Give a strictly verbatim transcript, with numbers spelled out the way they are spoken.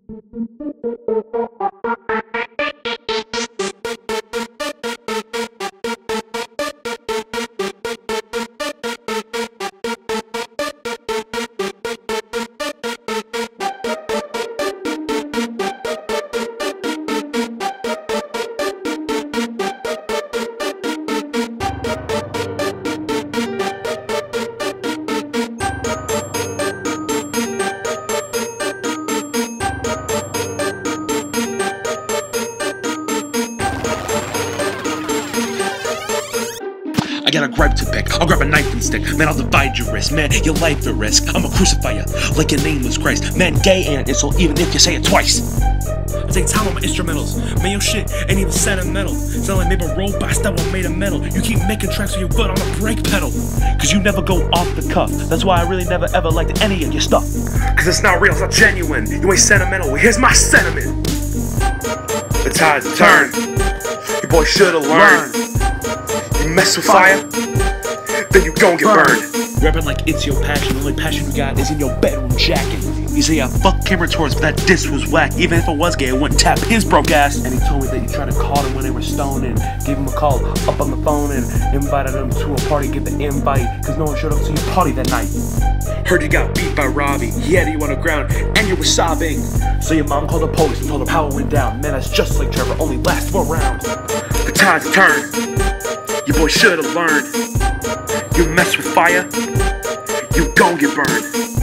I got a gripe to pick, I'll grab a knife and stick. Man, I'll divide your wrist, man, your life at risk. I'ma crucify you like your name was Christ. Man, gay ain't an insult even if you say it twice. I take time on my instrumentals. Man, your shit ain't even sentimental. Sound like maybe robots that were made of metal. You keep making tracks with your foot on the brake pedal. Cause you never go off the cuff. That's why I really never ever liked any of your stuff. Cause it's not real, it's not genuine. You ain't sentimental, here's my sentiment. The tides turn. You boys should've learned. You mess with fire, then you gon' get burned. Rapping like it's your passion, the only passion you got is in your bedroom jacket. You say I fuck Cameron Torres, but that diss was whack. Even if it was gay, I wouldn't tap his broke ass. And he told me that you tried to call him when they were stoned and gave him a call up on the phone and invited him to a party, get the invite, cause no one showed up to your party that night. Heard you got beat by Robbie, he had you on the ground, and you were sobbing. So your mom called the police and told her how it went down. Man, that's just like Trevor, only lasts for a round. The tides turn. You boys should've learned. You mess with fire, you gon' get burned.